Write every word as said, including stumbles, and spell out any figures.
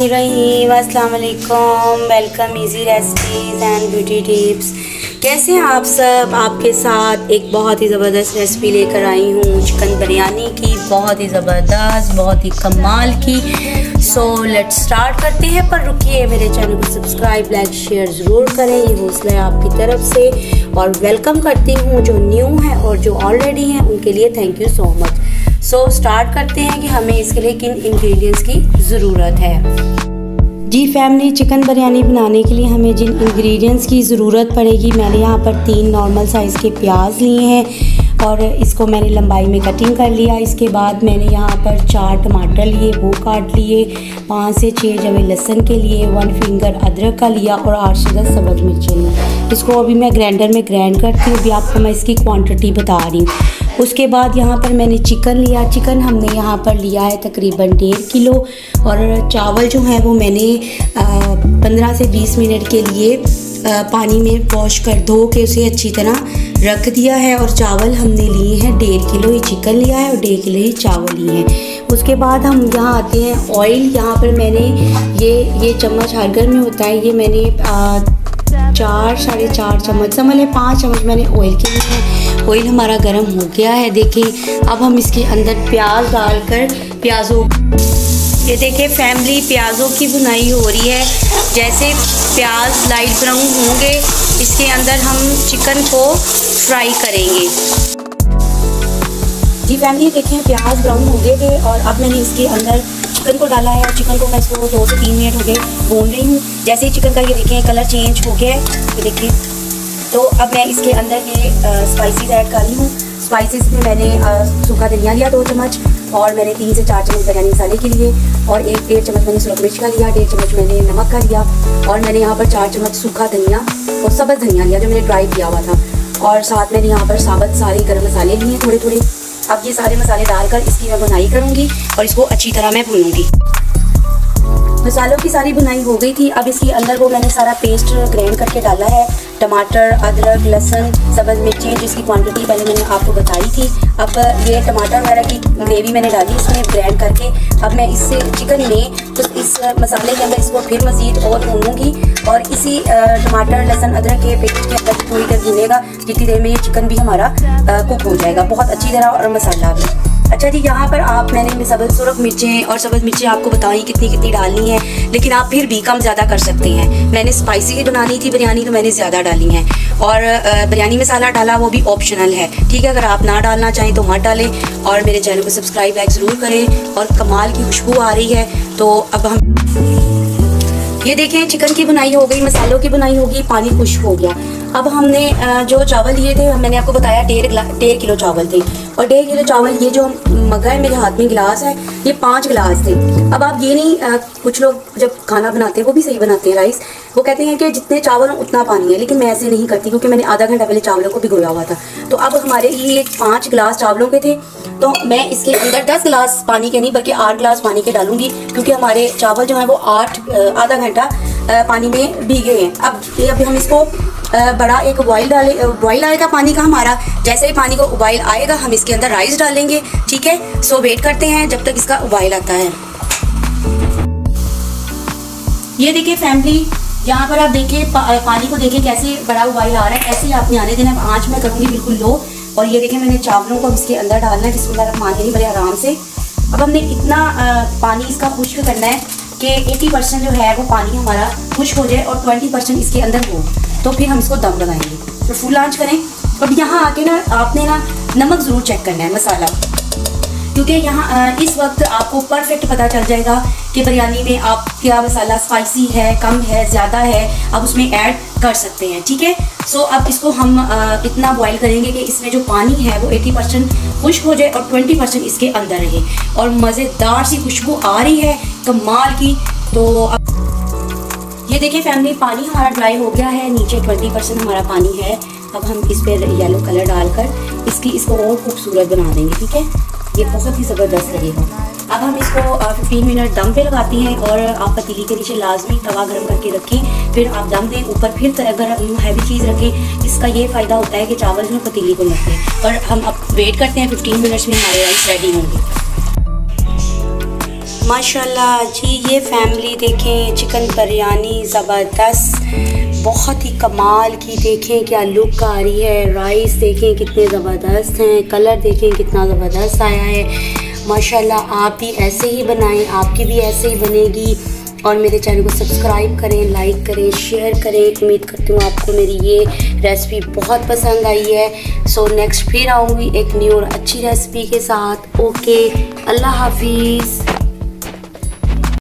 रहीम अस्सलाम वालेकुम, welcome easy recipes and beauty tips. कैसे हैं आप सब? आपके साथ एक बहुत ही ज़बरदस्त रेसिपी लेकर आई हूँ चिकन बिरयानी की, बहुत ही ज़बरदस्त, बहुत ही कमाल की। सो लेट्स स्टार्ट करते हैं, पर रुकिए, मेरे चैनल को सब्सक्राइब लाइक शेयर ज़रूर करें, ये हौसला है आपकी तरफ से। और वेलकम करती हूँ जो न्यू है और जो ऑलरेडी हैं उनके लिए thank you so much. So so, start करते हैं कि हमें इसके लिए किन इंग्रेडिएंट्स की ज़रूरत है। जी फैमिली, चिकन बिरयानी बनाने के लिए हमें जिन इंग्रेडिएंट्स की ज़रूरत पड़ेगी, मैंने यहाँ पर तीन नॉर्मल साइज़ के प्याज लिए हैं और इसको मैंने लंबाई में कटिंग कर लिया। इसके बाद मैंने यहाँ पर चार टमाटर लिए, वो काट लिए। पाँच से छः जवे लहसुन के लिए, वन फिंगर अदरक का लिया और आठ से दस सब्ज़ मिर्चें ली। इसको अभी मैं ग्राइंडर में ग्राइंड करती हूँ, अभी आपको मैं इसकी क्वांटिटी बता रही हूँ। उसके बाद यहाँ पर मैंने चिकन लिया। चिकन हमने यहाँ पर लिया है तकरीबन डेढ़ किलो और चावल जो है वो मैंने पंद्रह से बीस मिनट के लिए आ, पानी में वॉश कर धो के उसे अच्छी तरह रख दिया है। और चावल हमने लिए हैं डेढ़ किलो ही चिकन लिया है और डेढ़ किलो ही चावल लिए हैं। उसके बाद हम यहाँ आते हैं ऑयल। यहाँ पर मैंने ये ये चम्मच हर घर में होता है, ये मैंने आ, चार साढ़े चार चम्मच समझ लें, पाँच चम्मच मैंने ऑयल के लिए हैं। ऑयल हमारा गर्म हो गया है। देखिए अब हम इसके अंदर प्याज डालकर प्याज़ों, ये देखिए फैमिली, प्याज़ों की भुनाई हो रही है। जैसे प्याज लाइट ब्राउन होंगे इसके अंदर हम चिकन को फ्राई करेंगे। जी फैमिली देखें प्याज ब्राउन हो गए थे और अब मैंने इसके अंदर चिकन को डाला है और चिकन को मैं इसको दो से तीन मिनट हो गए भून रही हूँ। जैसे ही चिकन का ये देखें कलर चेंज हो गया है, ये देखिए। तो अब मैं इसके अंदर ये स्पाइसेस ऐड कर रही हूँ। स्पाइसेस में मैंने सूखा धनिया लिया दो चम्मच और मैंने तीन से चार चम्मच बिरयानी मसाले के लिए और एक डेढ़ चम्मच मैंने सुरख मिर्च का लिया, डेढ़ चम्मच मैंने नमक का लिया और मैंने यहाँ पर चार चम्मच सूखा धनिया और सब्ज़ धनिया लिया जो मैंने ड्राई किया हुआ था। और साथ मैंने यहाँ पर साबुत सारे गर्म मसाले लिए थोड़े थोड़े। अब ये सारे मसाले डालकर इसकी मैं बुनाई करूँगी और इसको अच्छी तरह मैं भूनूँगी। मसालों की सारी बुनाई हो गई थी। अब इसके अंदर वो मैंने सारा पेस्ट ग्राइंड करके डाला है, टमाटर, अदरक, लहसुन, सब्ज़ मिर्चें, जिसकी क्वांटिटी पहले मैंने आपको बताई थी। अब ये टमाटर वगैरह की ग्रेवी मैंने डाली इसमें ग्राइंड करके। अब मैं इससे चिकन में तो इस मसाले के अंदर इसको फिर मज़ीद और भूनूँगी और इसी टमाटर, लहसुन, अदरक के पेस्ट के अंदर थोड़ी देर भूनेगा, जितनी देर में ये चिकन भी हमारा कुक हो जाएगा बहुत अच्छी तरह और मसाला भी। अच्छा जी, यहाँ पर आप मैंने सब्ज़ सुरख मिर्चें और सब्ज़ मिर्चें आपको बताई कितनी कितनी डालनी है, लेकिन आप फिर भी कम ज़्यादा कर सकते हैं। मैंने स्पाइसी बनानी थी बिरयानी तो मैंने ज़्यादा डाली हैं और बिरयानी मसाला डाला वो भी ऑप्शनल है, ठीक है। अगर आप ना डालना चाहें तो मत डालें। और मेरे चैनल को सब्सक्राइब लाइक ज़रूर करें। और कमाल की खुशबू आ रही है। तो अब हम ये देखें चिकन की बुनाई हो गई, मसालों की बुनाई होगी, पानी खुश्क हो गया। अब हमने जो चावल लिए थे, मैंने आपको बताया डेढ़ डेढ़ किलो चावल थे और डेढ़ किलो चावल, ये जो मग्गा है मेरे हाथ में गिलास है, ये पाँच गिलास थे। अब आप ये नहीं आ, कुछ लोग जब खाना बनाते हैं वो भी सही बनाते हैं राइस, वो कहते हैं कि जितने चावल हो उतना पानी है, लेकिन मैं ऐसे नहीं करती क्योंकि मैंने आधा घंटा पहले चावलों को भिगोया हुआ था। तो अब हमारे ये पाँच गिलास चावलों के थे, तो मैं इसके अंदर दस गिलास पानी के नहीं बल्कि आठ गिलास पानी के डालूंगी क्योंकि हमारे चावल जो है वो आठ आधा घंटा पानी में भीगे हैं। अब अभी हम इसको बड़ा एक बॉयल डाले, बॉयल आएगा पानी का हमारा। जैसे ही पानी को उबाइल आएगा हम इसके अंदर राइस डालेंगे, ठीक है। सो वेट करते हैं जब तक इसका उबाइल आता है। ये देखिए फैमिली, यहाँ पर आप देखिए पा, पानी को देखिए कैसे बड़ा उबाइल आ रहा है, ऐसे ही आपने आने देना। आँच में करूँगी बिल्कुल लो। और ये देखिए मैंने चावलों को इसके अंदर डालना है, बिस्मिल्लाहिर्रहमानिर्रहीम, बड़े आराम से। अब हमने इतना आ, पानी इसका खुश्क करना है कि अस्सी परसेंट जो है वो पानी हमारा खुश्क हो जाए और बीस परसेंट इसके अंदर हो, तो फिर हम इसको दम लगाएंगे। तो फुल आंच करें। अब यहाँ आके ना आपने ना नमक ज़रूर चेक करना है, मसाला, क्योंकि यहाँ इस वक्त आपको परफेक्ट पता चल जाएगा कि बिरयानी में आप क्या मसाला स्पाइसी है, कम है, ज़्यादा है, आप उसमें ऐड कर सकते हैं, ठीक है। सो अब इसको हम इतना बॉईल करेंगे कि इसमें जो पानी है वो अस्सी परसेंट खुश्क हो जाए और बीस परसेंट इसके अंदर रहे और मज़ेदार सी खुशबू आ रही है कमाल की। तो अब ये देखिए फैमिली, पानी हमारा ड्राई हो गया है, नीचे बीस परसेंट हमारा पानी है। अब हम इस पर येलो कलर डालकर इसकी इसको और खूबसूरत बना देंगे, ठीक है। ये बहुत ही ज़बरदस्त लगेगा। अब हम इसको पंद्रह मिनट दम पे लगाती हैं और आप पतीली के नीचे लाजमी तवा गर्म करके रखें, फिर आप दम दें, ऊपर फिर अगर हैवी चीज़ रखें। इसका ये फ़ायदा होता है कि चावल जो पतीली को लगते हैं। और हम अब वेट करते हैं, पंद्रह मिनट्स में हमारे राइस रेडी होंगे। माशाल्लाह जी, ये फैमिली देखें, चिकन बिरयानी ज़बरदस्त, बहुत ही कमाल की। देखें क्या लुक आ रही है। राइस देखें कितने ज़बरदस्त हैं, कलर देखें कितना ज़बरदस्त आया है। माशाल्लाह आप भी ऐसे ही बनाएं, आपकी भी ऐसे ही बनेगी। और मेरे चैनल को सब्सक्राइब करें, लाइक करें, शेयर करें। उम्मीद करती हूँ आपको मेरी ये रेसिपी बहुत पसंद आई है। सो नेक्स्ट फिर आऊँगी एक न्यू और अच्छी रेसिपी के साथ। ओके, अल्लाह हाफिज़।